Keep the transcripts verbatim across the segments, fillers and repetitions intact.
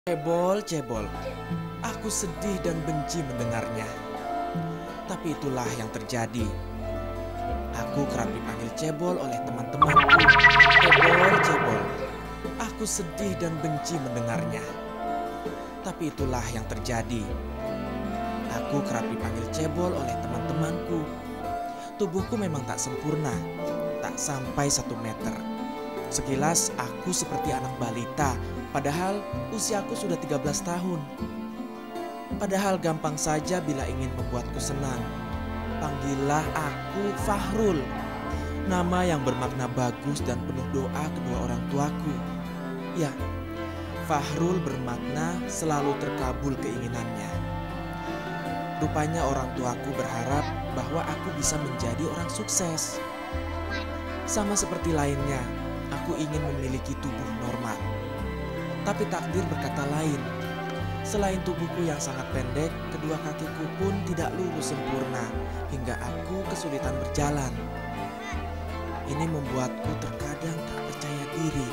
Cebol, cebol. Aku sedih dan benci mendengarnya. Tapi itulah yang terjadi. Aku kerap dipanggil cebol oleh teman-temanku. Cebol, cebol. Aku sedih dan benci mendengarnya. Tapi itulah yang terjadi. Aku kerap dipanggil cebol oleh teman-temanku. Tubuhku memang tak sempurna, tak sampai satu meter. Sekilas aku seperti anak balita, padahal usiaku sudah tiga belas tahun. Padahal gampang saja bila ingin membuatku senang. Panggillah aku Fahrul, nama yang bermakna bagus dan penuh doa kedua orang tuaku. Ya, Fahrul bermakna selalu terkabul keinginannya. Rupanya orang tuaku berharap bahwa aku bisa menjadi orang sukses. Sama seperti lainnya, aku ingin memiliki tubuh normal. Tapi takdir berkata lain. Selain tubuhku yang sangat pendek, kedua kakiku pun tidak lurus sempurna hingga aku kesulitan berjalan. Ini membuatku terkadang tak percaya diri.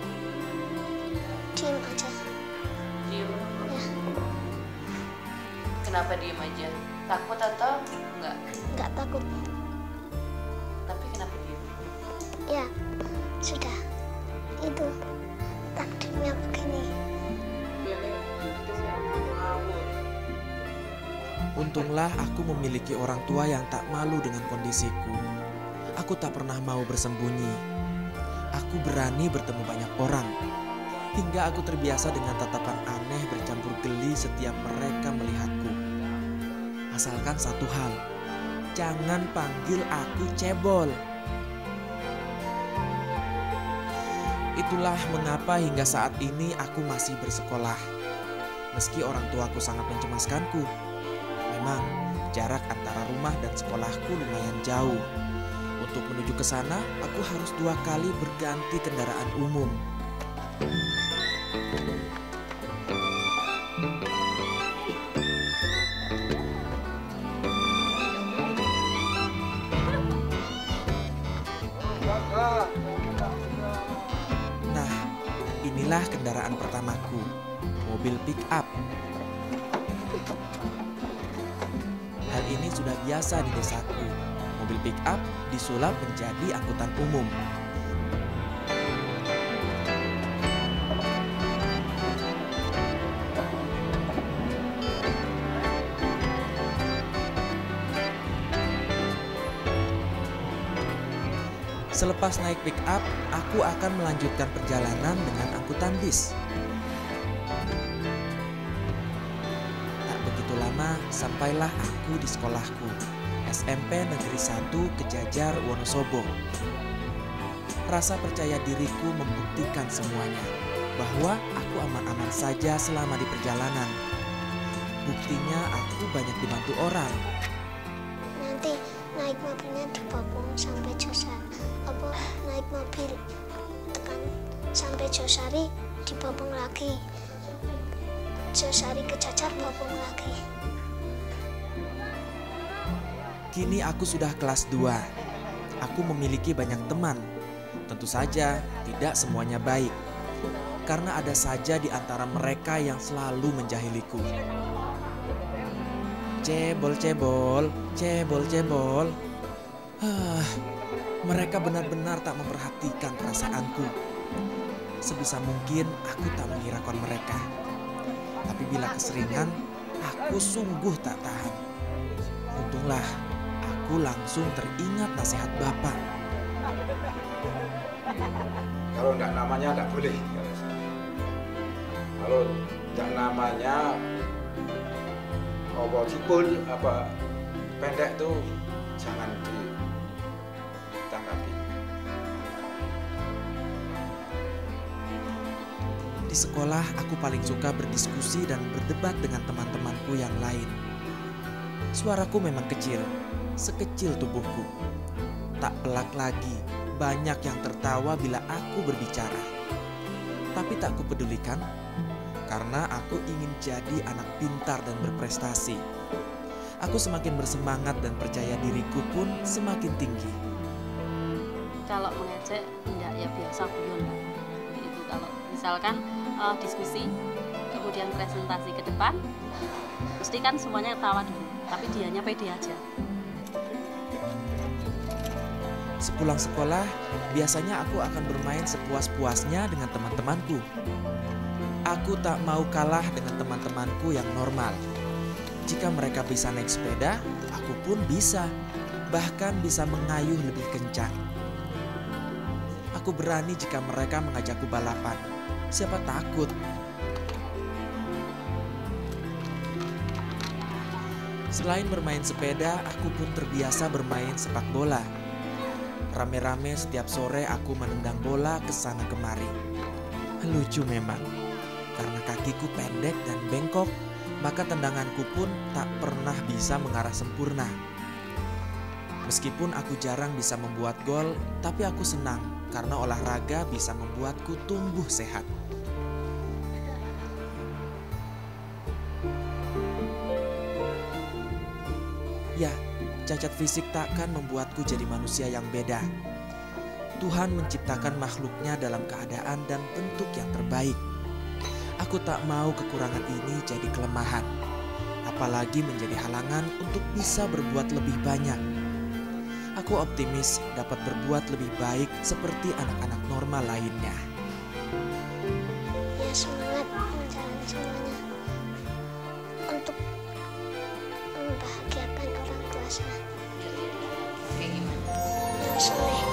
Diam aja. Diem. Ya, Kenapa diem aja? Takut atau enggak? nggak takut. Tapi kenapa diem? Ya, sudah. Itu takdirnya begini. Untunglah aku memiliki orang tua yang tak malu dengan kondisiku. Aku tak pernah mau bersembunyi. Aku berani bertemu banyak orang. Hingga aku terbiasa dengan tatapan aneh bercampur geli setiap mereka melihatku. Asalkan satu hal, jangan panggil aku cebol. Itulah mengapa hingga saat ini aku masih bersekolah. Meski orang tuaku sangat mencemaskanku. Memang jarak antara rumah dan sekolahku lumayan jauh. Untuk menuju ke sana, aku harus dua kali berganti kendaraan umum. Nah, inilah kendaraan pertamaku, mobil pick up. Hal ini sudah biasa di desaku. Mobil pick up disulap menjadi angkutan umum. Selepas naik pick up, aku akan melanjutkan perjalanan dengan angkutan bis. Tak begitu lama, sampailah aku di sekolahku, S M P Negeri satu Kejajar Wonosobo. Rasa percaya diriku membuktikan semuanya, bahwa aku aman-aman saja selama di perjalanan. Buktinya aku banyak dibantu orang. Nanti naik mobilnya dibopong sampai Josari. Apa naik mobil tekan sampai Josari dibopong lagi. Josari Kejajar bopong lagi. Kini aku sudah kelas dua. Aku memiliki banyak teman. Tentu saja tidak semuanya baik. Karena ada saja di antara mereka yang selalu menjahiliku. Cebol, cebol, cebol, cebol. Hah, mereka benar-benar tak memperhatikan perasaanku. Sebisa mungkin aku tak menghiraukan mereka. Tapi bila keseringan, aku sungguh tak tahan. Untunglah, aku langsung teringat nasihat bapak. Kalau enggak namanya enggak boleh. Kalau enggak namanya apa cipul apa pendek tuh jangan ditanggapi. Di sekolah aku paling suka berdiskusi dan berdebat dengan teman-temanku yang lain. Suaraku memang kecil, sekecil tubuhku. Tak pelak lagi, banyak yang tertawa bila aku berbicara. Tapi tak kupedulikan, karena aku ingin jadi anak pintar dan berprestasi. Aku semakin bersemangat dan percaya diriku pun semakin tinggi. Kalau mengejek enggak, ya biasa guyon lah. Itu kalau misalkan uh, diskusi kemudian presentasi ke depan, mesti kan semuanya ketawa dulu, tapi dianya pede aja. Sepulang sekolah, biasanya aku akan bermain sepuas-puasnya dengan teman-temanku. Aku tak mau kalah dengan teman-temanku yang normal. Jika mereka bisa naik sepeda, aku pun bisa. Bahkan bisa mengayuh lebih kencang. Aku berani jika mereka mengajakku balapan. Siapa takut? Selain bermain sepeda, aku pun terbiasa bermain sepak bola. Rame-rame setiap sore aku menendang bola ke sana kemari. Lucu memang, karena kakiku pendek dan bengkok, maka tendanganku pun tak pernah bisa mengarah sempurna. Meskipun aku jarang bisa membuat gol, tapi aku senang karena olahraga bisa membuatku tumbuh sehat. Ya, cacat fisik takkan membuatku jadi manusia yang beda. Tuhan menciptakan makhluknya dalam keadaan dan bentuk yang terbaik. Aku tak mau kekurangan ini jadi kelemahan, apalagi menjadi halangan untuk bisa berbuat lebih banyak. Aku optimis dapat berbuat lebih baik seperti anak-anak normal lainnya. Ya, semangat menjalani semuanya untuk membahagiakan orang tua saya Kayak gimana? yang soleh.